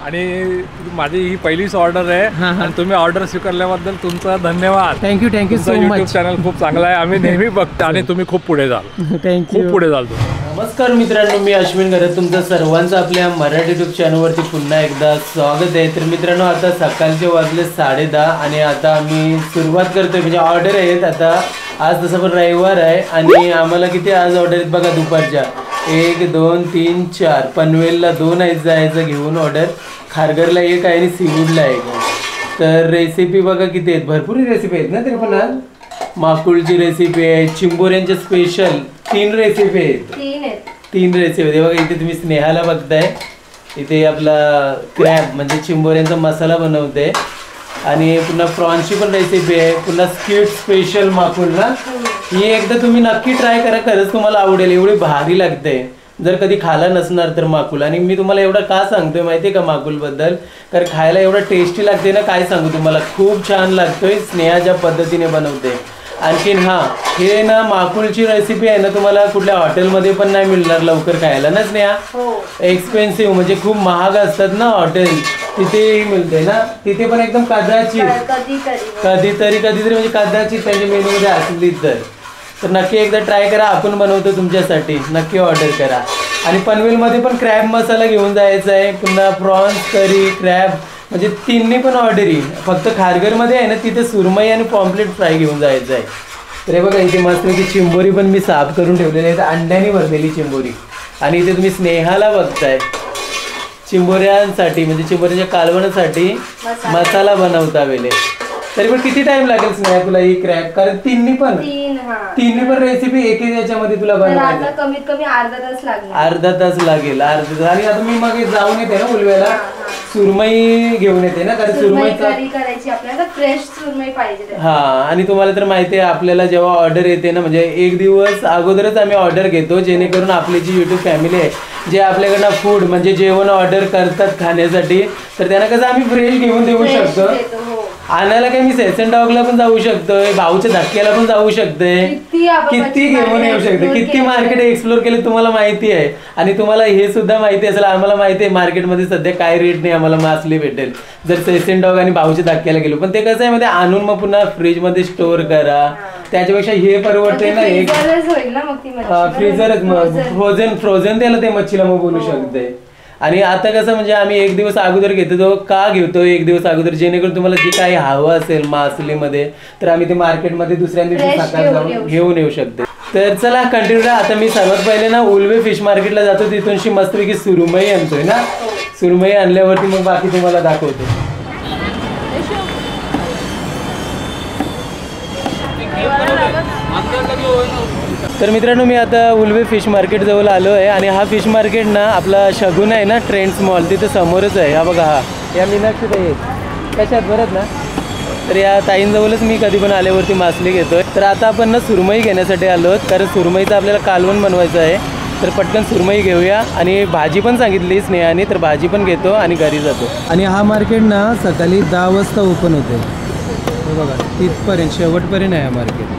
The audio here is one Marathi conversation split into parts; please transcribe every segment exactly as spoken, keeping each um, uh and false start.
आणि माझी ही पहिलीच ऑर्डर आहे आणि तुम्ही ऑर्डर स्वीकारल्याबद्दल तुमचा धन्यवाद. Thank you thank you so much. YouTube channel खूप चांगला आहे, आम्ही नेहमी बघतो आणि तुम्ही खूप पुढे जाल. थँक्यू, खूप पुढे जाल. नमस्कार मित्रांनो, मी अश्विन गरज तुमचं सर्वांचं आपल्या मराठी यूट्यूब चॅनलवरती पुन्हा एकदा स्वागत आहे. तर मित्रांनो, आता सकाळचे वाजले साडे दहा आणि आता आम्ही सुरुवात करतोय. म्हणजे ऑर्डर आहेत आता. आज तसं पण रविवार आहे आणि आम्हाला किती आज ऑर्डर आहेत बघा. दुपारच्या एक दोन तीन चार, पनवेलला दोन आहेत जायचं घेऊन ऑर्डर, खारघरला एक आहे आणि सीवूडला एक. तर रेसिपी बघा किती आहेत, भरपूर रेसिपी आहेत ना. तरी पण आज माकुळची रेसिपी आहे, चिंबोऱ्यांच्या स्पेशल तीन रेसिपी आहेत. तीन आहेत तीन रेसिपी आहेत बघा. इथे तुम्ही स्नेहाला बघताय, इथे आपला क्रॅब म्हणजे चिंबोऱ्यांचा मसाला बनवते आणि पुन्हा प्रॉन्सची पण रेसिपी आहे. पुन्हा स्क्विड स्पेशल माकुळ ना, ही एकदा तुम्ही नक्की ट्राय करा, खरंच तुम्हाला आवडेल. एवढी भारी लागते जर कधी खाला नसणार तर माकुल. आणि मी तुम्हाला एवढं का सांगतोय माहिती आहे का माकुलबद्दल, कारण खायला एवढं टेस्टी लागते ना, काय सांगू तुम्हाला, खूप छान लागतोय. स्नेहा ज्या पद्धतीने बनवते. आणखीन हां, हे ना माकुलची रेसिपी आहे ना, तुम्हाला कुठल्या हॉटेलमध्ये पण नाही मिळणार लवकर खायला ना स्नेहा. एक्सपेन्सिव्ह म्हणजे खूप महाग असतात ना हॉटेल, तिथे मिळते ना. तिथे पण एकदम कदाचित कधीतरी कधीतरी म्हणजे कदाचित त्यांच्या मेनूमध्ये असली तर तर नक्की एकदा ट्राय करा. आपण बनवतो तुमच्यासाठी, नक्की ऑर्डर करा. आणि पनवेलमध्ये पण क्रॅब मसाला घेऊन जायचा आहे, पुन्हा प्रॉन्स करी क्रॅब म्हणजे तिन्ही पण ऑर्डरी. फक्त खारघरमध्ये आहे ना, तिथे सुरमई आणि पॉम्पलेट फ्राय घेऊन जायचं आहे. तर हे बघा, इथे मस्तपैकी चिंबोरी पण मी साफ करून ठेवलेली आहे, अंड्याने भरलेली चिंबोरी. आणि इथे तुम्ही स्नेहाला बघताय, चिंबोऱ्यांसाठी म्हणजे चिंबोऱ्यांच्या कालवणासाठी मसाला बनवता वेळे. तरी पण किती टाइम लागेल स्नेहा तुला ही क्रॅब, कारण तिन्ही पण तिन्ही पण रेसिपी एक याच्यामध्ये तुला बनवायचं कमीत कमी अर्धा तास लागेल. अर्धा तास लागेल अर्धा तास. आणि आता मी मग जाऊन येते ना उलव्याला, सुरमई घेऊन येते ना, कारण सुरमई करायची आपल्याला, फ्रेश सुरमई पाहिजे. हा, आणि तुम्हाला तर माहिती आहे आपल्याला जेव्हा ऑर्डर येते ना, म्हणजे एक दिवस अगोदरच आम्ही ऑर्डर घेतो, जेणेकरून आपली जी युट्यूब फॅमिली आहे, जे आपल्याकडनं फूड म्हणजे जेवण ऑर्डर करतात खाण्यासाठी, तर त्यांना कसं आम्ही फ्रेश घेऊन देऊ शकतो. आणायला काही मी सेशन डॉगला पण जाऊ शकतोय, भाऊच्या धक्क्याला पण जाऊ शकतोय, किती घेऊन येऊ शकते, किती मार्केट एक्सप्लोर केले तुम्हाला माहिती आहे. आणि तुम्हाला हे सुद्धा माहिती असेल, आम्हाला माहिती आहे मार्केटमध्ये सध्या काय रेटने आम्हाला मासली भेटेल जर सेशन डॉग आणि भाऊच्या धक्क्याला गेलो. पण ते कसं आहे मध्ये आणून मग पुन्हा फ्रीज मध्ये स्टोर करा, त्याच्यापेक्षा हे परवडते ना. एक फ्रीजरच मग फ्रोझन फ्रोझन त्याला ते मच्छीला मग बोलू शकते. आणि आता कसं म्हणजे आम्ही एक दिवस अगोदर घेतो. तो का घेतो एक दिवस अगोदर, जेणेकरून तुम्हाला जे काही हवं असेल मासलीमध्ये तर आम्ही ते मार्केटमध्ये दुसऱ्या दिवशी सकाळी जाऊन घेऊन येऊ शकतो. तर चला कंटिन्यू. आता मी सर्वात पहिले ना उल्वे फिश मार्केटला जातो, तिथूनशी मस्तपैकी सुरमई आणतोय ना. सुरमई आणल्यावरती मग बाकी तुम्हाला दाखवतो. तर मित्रांनो, मी आता उल्वे फिश मार्केट जवळ आलो आहे आणि हा फिश मार्केट ना आपला शगुन आहे ना, ट्रेंड्स मॉल, तिथे समोरच आहे. हा बघा, हा या मीनाक्षी ताई आहेत कशात बरंच ना. तर या ताईंजवळच मी कधी पण आल्यावरती मासली घेतोय. तर आता आपण ना सुरमई घेण्यासाठी आलो, कारण सुरमईचं आपल्याला कालवण बनवायचं आहे. तर पटकन सुरमई घेऊया. आणि भाजी पण सांगितली स्नेहाने, तर भाजी पण घेतो आणि घरी जातो. आणि हा मार्केट ना सकाळी दहा वाजता ओपन होते बघा, तिथपर्यंत शेवटपर्यंत आहे हा मार्केट.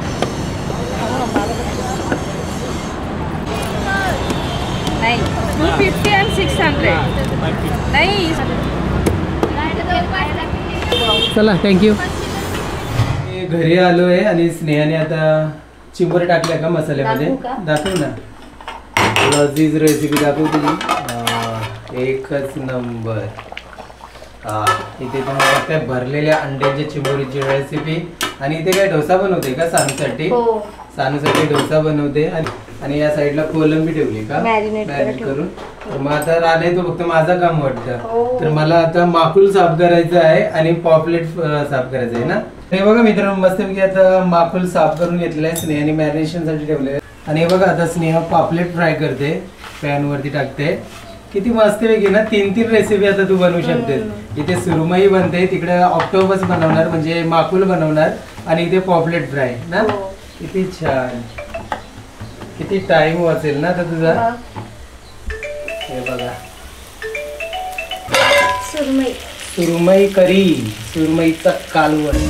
चला, थँक्यू. घरी आलो आहे आणि स्नेहाने आता चिंबोरी टाकल्या का मसाल्यामध्ये, दाखव ना. लजीज रेसिपी दाखव तुझी, एकच नंबर. हा, इथे तुम्ही बघताय भरलेल्या अंड्याच्या चिंबोरीची रेसिपी. आणि इथे काय डोसा बनवते का सानूसाठी? सानूसाठी डोसा बनवते. आणि या साईडला कोलंबी ठेवली का मॅरिनेट करून. तर मग आता राहिले तो फक्त माझं काम वाटतं. तर मला आता माकुल साफ करायचं आहे आणि पॉपलेट साफ करायचं आहे ना. हे बघा मित्रांनो, मस्तपैकी आता माकुल साफ करून घेतलेलं आहे स्नेहाने, मॅरिनेशन साठी ठेवले. आणि हे बघा आता स्नेहा पॉपलेट फ्राय करते, पॅन वरती टाकते. किती मस्तपैकी ना, तीन तीन रेसिपी आता तू बनवू शकते. इथे सुरमई बनते, तिकडे ऑक्टोबस बनवणार म्हणजे माकुल बनवणार, आणि इथे पॉपलेट फ्राय ना. किती छान, किती टाइम वाचेल ना आता तुझा. हे बघा, सुरमई सुरमई करी, सुरमईचा कालवण.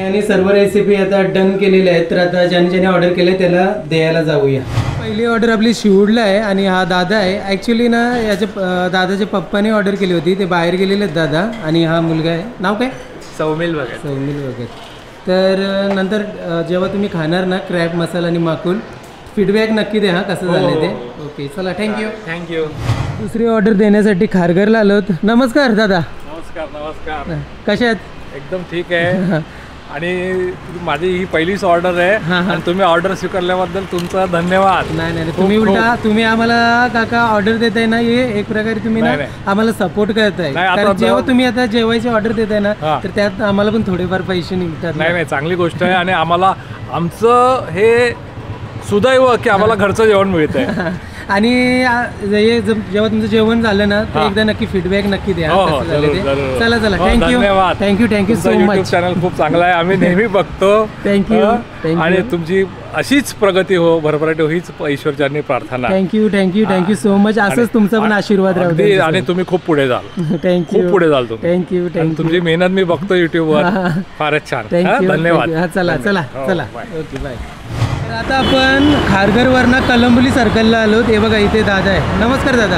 आणि सर्व रेसिपी आता डन केलेल्या आहेत, तर आता ज्याने ज्याने ऑर्डर केले त्याला द्यायला जाऊया. पहिली ऑर्डर आपली शिवडला आहे आणि हा दादा आहे. ॲक्च्युली ना याच्या अं, दादाच्या पप्पाने ऑर्डर केली होती, ते बाहेर गेलेले आहेत दादा, आणि हा मुलगा आहे. नाव काय? सौमिल वगैरे. सौमिल वगैरे. तर अं, नंतर अं, जेव्हा तुम्ही खाणार ना क्रॅब मसाला आणि माकुल, फीडबॅक नक्की द्या हा कसं झालं ते. ओके चला, थँक्यू. थँक्यू. दुसरी ऑर्डर देण्यासाठी खारघरला आलोत. नमस्कार दादा. नमस्कार नमस्कार. कशा आहेत? एकदम ठीक आहे. आणि माझी ही पहिलीच ऑर्डर आहे हा, हा. आणि तुम्ही ऑर्डर स्वीकारल्याबद्दल तुमचा धन्यवाद. नाही नाही खूप- तुम्ही उलटा खूप. तुम्ही आम्हाला काका ऑर्डर देताय ना, हे एक प्रकारे तुम्ही ना नाही, नाही. आम्हाला सपोर्ट करताय. नाही, आता कारण जेव्हा तो- तुम्ही आता जेवायची ऑर्डर देताय ना, हा. तर त्यात आम्हाला पण थोडेफार पैसे निघतात. नाही नाही, चांगली गोष्ट आहे. आणि आम्हाला आमचं हे सुदैव की आम्हाला घरचं जेवण मिळतंय. आणि आ, हे जम- जेव्हा तुमचं जेवण झालं ना, तर हा. एकदा नक्की फीडबॅक नक्की द्या हो, हो, कसं झालं जरूर, ते. जरूर. चला चला, हो, थँक्यू धन्यवाद. Thank you thank you so YouTube much. Channel खूप चांगला आहे, आम्ही नेहमी बघतो. Thank you, हं? thank you. आणि तुमची अशीच प्रगती हो, भरभराट हो, हीच ईश्वरचरणी प्रार्थना. Thank you thank you thank you so much. असंच आणि- तुमचा पण आशीर्वाद राहू अगदी. आणि तुम्ही खूप पुढे जाल, थँक्यू खूप पुढे जाल तुम्ही. थँक्यू आणि थँक्यू तुमची मेहनत मी बघतो युट्यूबवर. फारच छान. हं? थँक्यू धन्यवाद. हा चला चला हो, चला bye. Okay bye. तर आता आपण खारघरवरनं कलंबोली सर्कलला आलो. हे बघा इथे दादा आहे. नमस्कार दादा.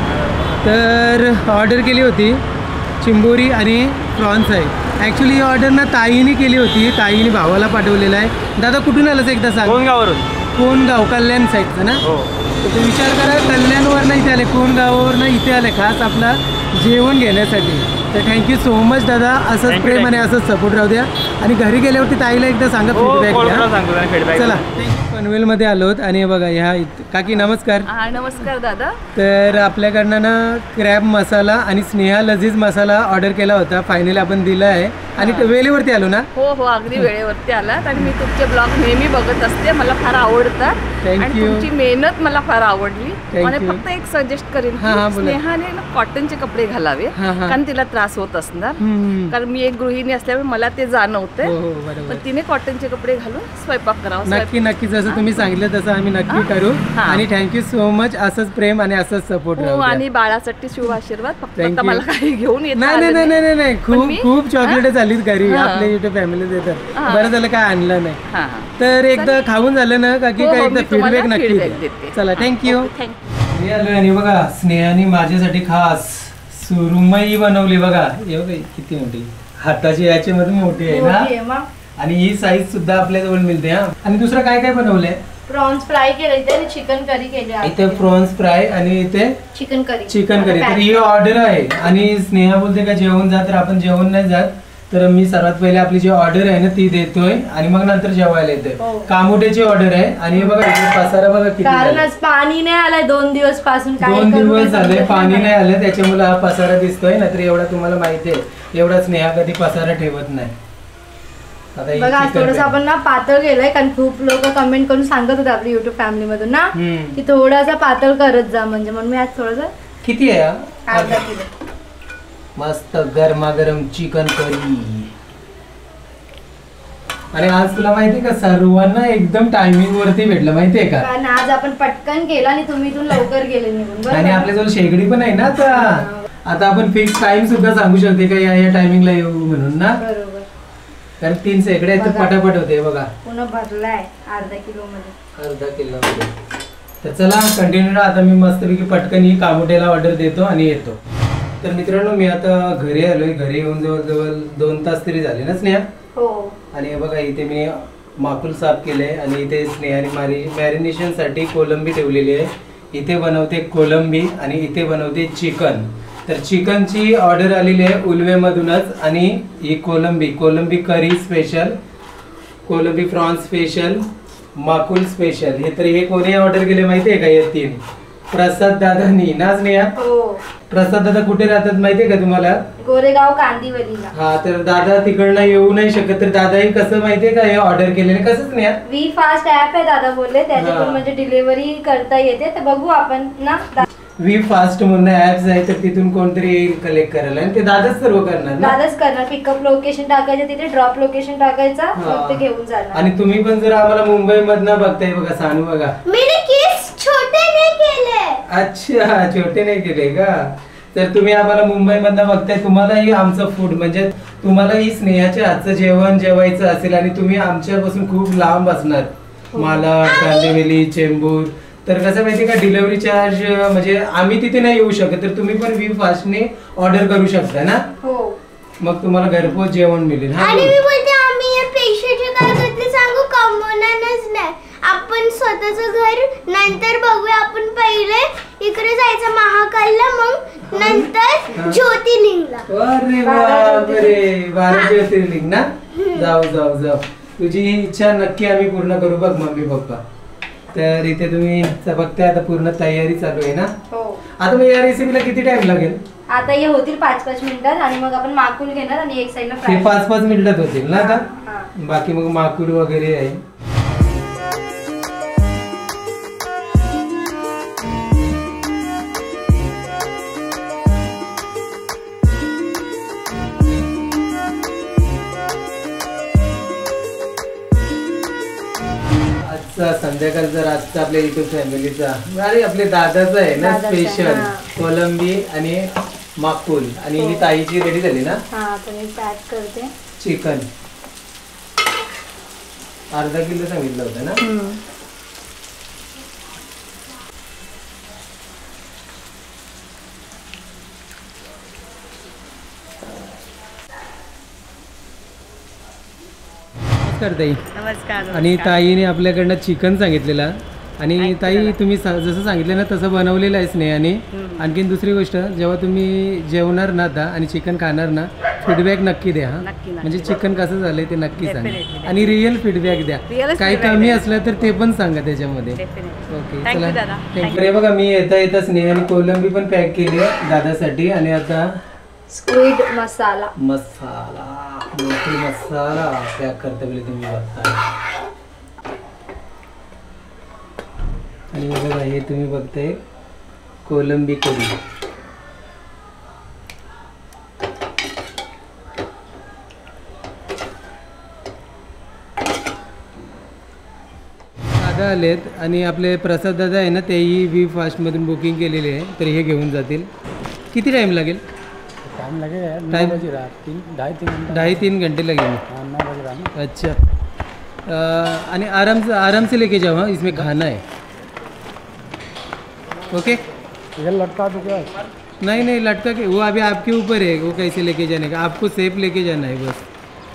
तर ऑर्डर केली होती चिंबोरी आणि प्रॉन्स आहे. ॲक्च्युली ही ऑर्डर ना ताईने केली होती, ताईने भावाला पाठवलेलं आहे. दादा कुठून आलं एकदा सांग. कोणगाववरून. कोण गाव? कल्याण साईडचं ना. हो. तर ते विचार करा, कल्याणवरनं इथे आले, कोण गावावरनं इथे आले खास आपला जेवण घेण्यासाठी. तर थँक्यू सो मच दादा. असंच Thank you, प्रेम thank आणि असंच सपोर्ट राहू द्या. आणि घरी गेल्यावरती ताईला एकदा सांगा फीडबॅक द्या. चला पनवेलमध्ये आलोत आणि हे बघा ह्या इथ- काकी नमस्कार. हा नमस्कार दादा. तर आपल्याकडनं ना क्रॅब मसाला आणि स्नेहा लजीज मसाला ऑर्डर केला होता. फायनली आपण दिला आहे आणि वेळेवरती आलो ना. हो हो अगदी वेळेवरती आलात. आणि मी तुमचे ब्लॉग नेहमी बघत असते, मला फार आवडतात. Thank आणि you. तुमची मेहनत मला फार आवडली. Thank आणि you. फक्त एक सजेस्ट करेन हा, हा, की बोला. स्नेहाने ना कॉटनचे कपडे घालावे, हा, हा. कारण तिला त्रास होत असणार. हम्म. कारण मी एक गृहिणी असल्यामुळे मला ते जाणवतंय. हो हो बरोबर. पण तिने कॉटनचे कपडे घालून स्वयंपाक करावा. नक्की नक्की जसं तुम्ही सांगितलं तसं आम्ही नक्की करू. हा. आणि थँक्यू सो मच. असंच प्रेम आणि असंच सपोर्ट हो, राहू द्या. आणि बाळासाठी शुभ आशीर्वाद. फक्त Thank आता you. मला काही घेऊन येत नाही नाही नाही नाही नाही नाही. खूप मी- खूप चॉकलेट झालीत घरी. हा. आपल्या इथे फॅमिली देतात. हा. बरं झालं काय आणलं नाही. हा तर एकदा खाऊन झालं ना का की हो, काय हो, एकदा मी तुम्हाला फीडबॅक नक्की feedback द्या. देते. चला थँक्यू. थँक्यू. मी आलोय आणि बघा स्नेहाने माझ्यासाठी खास सुरमई बनवली बघा. हे बघा किती मोठी, हाताची याच्यामध्ये मोठी आहे ना. मोठी आहे मग. आणि ही साईज सुद्धा आपल्या जवळ मिळते हा. आणि दुसरं काय काय बनवलंय प्रॉन्स फ्राय केले इथे आणि चिकन करी केली आहे. इथे प्रॉन्स फ्राय आणि इथे चिकन करी. Chicken curry. तर आता ही ऑर्डर आहे. आणि स्नेहा बोलते का जेवण जा, तर आपण जेवण नाही जात. तर मी सर्वात पहिले आपली जी ऑर्डर आहे ना ती देतोय आणि मग नंतर जेवायला येतोय. हो. कामोट्याची ऑर्डर आहे. आणि हे बघा इथे पसारा बघा किती कारण झालाय. आज पाणी नाही आलंय दोन दिवस पासून. काय दोन करू दिवस नाही झाले समजत पाणी नाही. नाही आलं, त्याच्यामुळे हा पसारा दिसतोय. नाहीतर एवढा तुम्हाला माहिती आहे एवढा स्नेहा कधी पसारा ठेवत नाही. आता ही बघा आज chicken थोडस curry. आपण ना पातळ केलंय, कारण खूप लोक कमेंट करून सांगत होते आपल्या युट्यूब फॅमिली मधून ना हम्म. की थोडासा पातळ करत जा, म्हणजे म्हणून मी आज थोडस किती आहे हा? अर्धा किलो. मस्त गरमागरम चिकन करी. आणि आज तुला माहितीये का सर्वांना एकदम टायमिंग वरती भेटलं माहितीये का. कारण आज आपण पटकन केला आणि तुम्ही इथून लवकर गेले निघून. बरोबर? आणि आपल्याजवळ शेगडी पण आहे ना आता. आता आपण फिक्स टाइम सुद्धा सांगू शकते का या या टायमिंगला येऊ म्हणून ना. बरोबर. कारण तीन शेगड्या आहेत तर बघा. पटापट होते बघा. पुन्हा भरलाय अर्धा किलो मध्ये. अर्धा किलो मध्ये. तर चला कंटिन्यू. आता मी मस्तपैकी पटकन ही कामोट्याला ऑर्डर देतो आणि येतो. तर मित्रांनो मी आता घरी आलोय. घरी येऊन जवळजवळ दोन तास तरी झाले ना स्नेहा. हो. आणि हे बघा इथे मी माकुल साफ केले आणि इथे स्नेहाने मारी मॅरिनेशन साठी कोलंबी ठेवलेली आहे. इथे बनवते कोलंबी आणि इथे बनवते चिकन. तर चिकनची ऑर्डर आलेली आहे उल्वेमधूनच. आणि ही कोलंबी कोलंबी करी स्पेशल, कोलंबी प्रॉन्स स्पेशल, माकुल स्पेशल. हे तर हे कोणी ऑर्डर केले माहिती आहे का? हे तीन प्रसाद दादानी ना स्नेहा. हो. प्रसाद दादा कुठे राहतात माहितीये का तुम्हाला? गोरेगाव कांदिवलीला. हा तर दादा तिकडनं येऊ नाही शकत. तर दादाही कसं माहितीये का हे ऑर्डर केलेले कसंच नाही. वी फास्ट ऍप आहे दादा बोलले, हा. त्याच्यातून म्हणजे डिलिव्हरी करता येते. तर बघू आपण ना. वी फास्ट म्हणून ऍप्स आहे, तर तिथून कोणतरी येईल कलेक्ट करायला आणि ते दादाच सर्व करणार ना. दादाच करणार. पिकअप लोकेशन टाकायचं तिथे, ड्रॉप लोकेशन टाकायचा, हा. मग ते घेऊन जाणार. आणि तुम्ही पण जर आम्हाला मुंबई मधनं बघताय बघा सानू बघा. मेरे केस छोटे नाही केले. अच्छा छोटे नाही केले का. तर तुम्ही आम्हाला मुंबईमधनं बघताय, तुम्हालाही आमचं फूड म्हणजे तुम्हालाही स्नेहाच्या हातचं जेवण जेवायचं असेल आणि तुम्ही आमच्यापासून खूप लांब असणार, मालाड, कांदिवली, चेंबूर, तर कसं माहिती का डिलिव्हरी चार्ज म्हणजे आम्ही तिथे नाही येऊ शकत, तर तुम्ही पण वी फास्टने ऑर्डर करू शकता ना. हो. मग तुम्हाला घरपोच जेवण मिळेल. हा आणि मी बोलते आम्ही या पैशाचे काय करते सांगू, कमवणारच नाही आपण स्वतःचं घर नंतर बघूया. आपण पहिले इकडे जायचं महाकालला, मग नंतर ज्योतिर्लिंगला. अरे बापरे, बारा ज्योतिर्लिंग ना. जाऊ जाऊ जाऊ, तुझी ही इच्छा नक्की आम्ही पूर्ण करू बघ मम्मी पप्पा. तर इथे तुम्ही बघताय आता पूर्ण तयारी चालू आहे ना. हो. आता मग या रेसिपीला किती टाइम लागेल? आता हे होतील पाच पाच मिनिटात आणि मग आपण माकुल घेणार आणि एक साईडला हे फ्राय. पाच पाच मिनिटात होतील ना आता. हा. बाकी मग माकुल वगैरे आहे. आजचा संध्याकाळचा रातचा आपल्या युट्यूब फॅमिलीचा, अरे आपल्या दादाचा आहे ना दादाचा, स्पेशल हा. कोलंबी आणि माकुल. आणि ही ताईची रेडी झाली ना हा आता मी पॅक करते. चिकन अर्धा किलो सांगितलं होतं ना. नमस्कार ताई. नमस्कार. आणि ताईने आपल्याकडनं चिकन सांगितलेलं आणि ताई तुम्ही सा- जसं सांगितलं ना तसं बनवलेलं आहे स्नेहाने. आणखीन दुसरी गोष्ट, जेव्हा तुम्ही जेवणार ना आता आणि चिकन खाणार ना, फीडबॅक नक्की द्या हा. नक्की, नक्की. म्हणजे चिकन कसं झालंय ते नक्की सांगा Definitely. आणि रिअल फीडबॅक द्या. Realच काही feedback कमी द्या. असलं तर ते पण सांगा त्याच्यामध्ये. Definitely. ओके Thank चला you दादा. Thank Thank you. हे बघा मी येता येता स्नेहाने कोलंबी पण पॅक केली आहे दादासाठी. आणि आता स्क्विड मसाला. मसाला मोठी मसाला पॅक करता वेळी तुम्ही बघता. आणि बघा हे तुम्ही बघताय कोलंबी कढी. दादा आलेत आणि आपले प्रसाद दादा आहे ना, तेही वी फास्टमधून बुकिंग केलेली आहे, तर हे घेऊन जातील. किती टाइम लागेल? टाइम लगेगा, नौ टाइम बज रहा, तीन ढाई तीन घंटा. ढाई तीन घंटे लगेंगे. हाँ, नौ बज रहा ना. अच्छा. अ, आणि आराम से आराम से लेके जाओ हाँ, इसमें खाना है. ओके. इधर लटका दो क्या? नहीं नहीं लटका के वो अभी आपके ऊपर है, वो कैसे लेके जाने का. आपको सेफ लेके जाना है बस,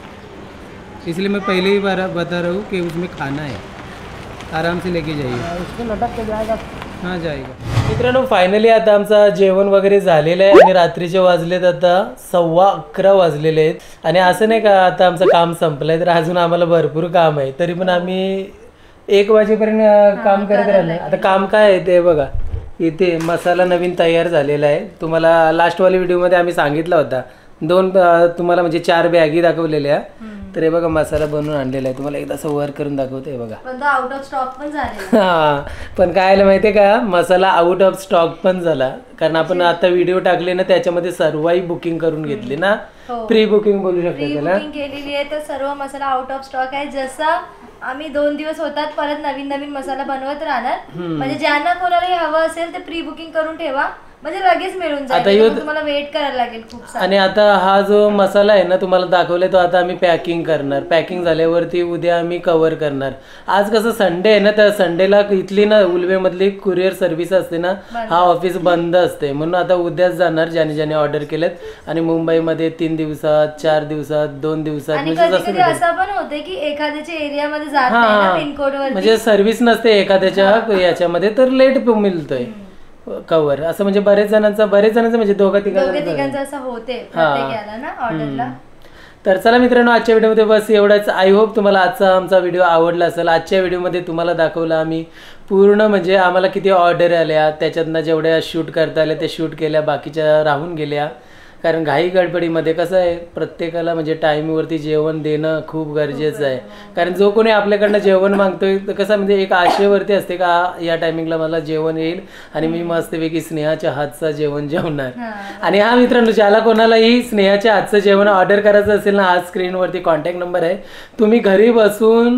इसलिए मैं पहले ही बार बता रहा हूँ कि उसमें खाना है. आराम से लेके जाइए. इसको लटक के जाएगा. हां जाएगा. मित्रांनो फायनली आता आमचा जेवण वगैरे झालेलं आहे आणि रात्रीचे वाजलेत आता सव्वा अकरा वाजलेले आहेत. आणि असं नाही का आता आमचं काम संपलंय, तर अजून आम्हाला भरपूर काम आहे, तरी पण आम्ही एक वाजेपर्यंत काम करत राहिलो. आता काम काय आहे ते बघा, इथे मसाला नवीन तयार झालेला आहे. तुम्हाला लास्टवाल्या व्हिडिओमध्ये आम्ही सांगितला होता, दोन अं, तुम्हाला म्हणजे चार बॅगी दाखवलेल्या. तर हे बघा मसाला बनवून आणलेला आहे, तुम्हाला एकदा असं वर करून दाखवतो. हे बघा पण तो आउट ऑफ स्टॉक पण झालेला. हा, पण काय आलं माहितीये का, मसाला आउट ऑफ स्टॉक पण झाला, कारण आपण आता व्हिडिओ टाकले ना त्याच्यामध्ये सर्वही बुकिंग करून घेतली ना. हो. प्री बुकिंग बोलू शकतो प्री त्याला. बुकिंग केलेली आहे, तर सर्व मसाला आउट ऑफ स्टॉक आहे. जसा आम्ही दोन दिवस होतात परत नवीन नवीन मसाला बनवत राहणार. म्हणजे ज्यांना कोणालाही हवं असेल ते प्री बुकिंग करून ठेवा, म्हणजे लगेच मिळून आता जाईल. ह्यो- तुम्हाला वेट करायला लागेल खूप सारं. आणि आता हा जो मसाला आहे ना तुम्हाला दाखवलाय, तो आता आम्ही पॅकिंग करणार. पॅकिंग झाल्यावरती उद्या आम्ही कव्हर करणार. आज कसं संडे आहे ना, तर संडेला इथली ना उलवेमधली कुरिअर सर्व्हिस असते ना, हा ऑफिस बंद असते, म्हणून आता उद्याच जाणार ज्याने ज्याने ऑर्डर केलेत. आणि मुंबईमध्ये तीन दिवसात, चार दिवसात, दोन दिवसात आणि म्हणजे कधी जसं कधी असं पण होते की एखाद्याच्या एरियामध्ये जात हा, नाही ना पिनकोड वर. म्हणजे सर्व्हिस नसते एखाद्याच्या याच्यामध्ये, तर लेट मिळतोय कव्हर. असं म्हणजे बरेच जणांचा बरेच जणांचं म्हणजे दोघा दोघे तिघा. तिघांचं असं होते प्रत्येकाला ना ऑर्डरला. तर चला मित्रांनो, आजच्या व्हिडिओमध्ये बस एवढाच. आय होप तुम्हाला आजचा आमचा व्हिडिओ आवडला असेल. आजच्या व्हिडिओमध्ये तुम्हाला दाखवलं आम्ही पूर्ण म्हणजे आम्हाला किती ऑर्डर आल्या, त्याच्यातनं जेवढ्या शूट करता आल्या त्या शूट केल्या, बाकीच्या राहून गेल्या. कारण घाई गडबडीमध्ये कसं आहे, प्रत्येकाला म्हणजे टाईमवरती जेवण देणं खूप गरजेचं आहे. कारण जो कोणी आपल्याकडनं जेवण मागतोय तर कसं म्हणजे एक आशेवरती असते का या टायमिंगला मला जेवण येईल आणि मी मस्तपैकी स्नेहाच्या हातचं जेवण जेवणार. आणि हा मित्रांनो, ज्याला कोणालाही स्नेहाच्या हातचं जेवण ऑर्डर करायचं असेल ना, आज स्क्रीनवरती कॉन्टॅक्ट नंबर आहे, तुम्ही घरी बसून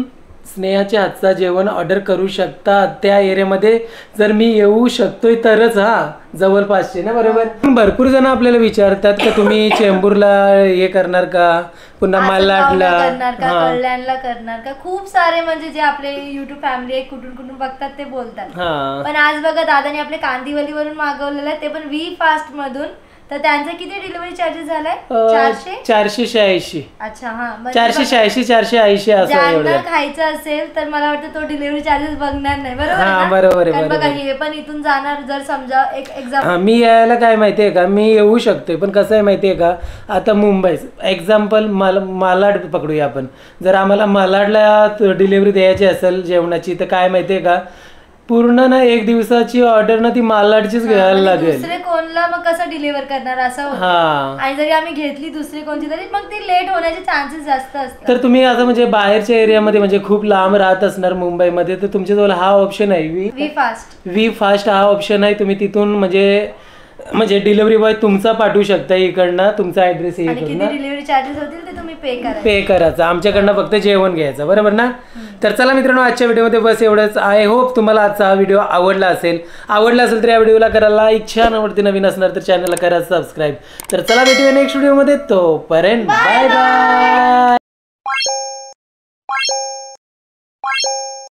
स्नेहाच्या हातचा जेवण ऑर्डर करू शकता त्या एरियामध्ये जर मी येऊ शकतोय तरच. हा जवळपासचे ना बरोबर. भरपूर जण आपल्याला विचारतात का तुम्ही चेंबूरला हे करणार का, पुन्हा मालाडला करणार का, कल्याणला करणार का. खूप सारे म्हणजे जे आपले युट्यूब फॅमिली आहे कुठून कुठून बघतात ते बोलतात. पण आज बघा दादाने आपले कांदिवलीवरून मागवलेलं आहे, ते पण वी फास्ट मधून. तर त्यांचे किती डिलिव्हरी चार्जेस झालाय? चारशे चारशे शहाऐंशी. अच्छा हा चारशे शहाऐंशी चारशे ऐंशी असं. ज्यांना खायचं असेल तर मला वाटतं तो डिलिव्हरी चार्जेस बघणार नाही. हा बरोबर आहे. बघा हे पण इथून जाणार, जर समजा एक एक्झाम्पल मी यायला काय माहितीये का, मी येऊ शकतोय पण कसं आहे माहितीये का, आता मुंबई एक्झाम्पल माल मालाड पकडूया आपण. जर आम्हाला मालाडला डिलिव्हरी द्यायची असेल जेवणाची तर काय माहितीये का, पूर्ण ना एक दिवसाची ऑर्डर ना ती मालाडचीच घ्यायला लागेल. दुसरे कोणला मग कसं डिलिव्हर करणार असं होतं. हा आणि जरी आम्ही घेतली दुसरी कोणती तरी मग ती लेट होण्याचे चान्सेस जास्त असतात. तर तुम्ही असं म्हणजे बाहेरच्या एरियामध्ये म्हणजे खूप लांब राहत असणार मुंबईमध्ये तर तुमच्याजवळ हा ऑप्शन आहे V V fast. V fast हा ऑप्शन आहे. तुम्ही तिथून म्हणजे म्हणजे डिलिव्हरी बॉय तुमचा पाठवू शकता इकडनं, तुमचा ऍड्रेस हे किती डिलिव्हरी चार्जेस होतील ते तुम्ही पे करा. पे करायचं, आमच्याकडनं फक्त जेवण घ्यायचं बरोबर ना. तर चला मित्रांनो आजच्या व्हिडिओमध्ये बस एवढंच. आय होप तुम्हाला आजचा हा व्हिडिओ आवडला असेल. आवडला असेल तर या व्हिडिओला करा लाईक, चॅनलवरती नवीन असणार तर चॅनलला करा सबस्क्राईब. तर चला भेटूया नेक्स्ट व्हिडिओमध्ये, तोपर्यंत बाय बाय.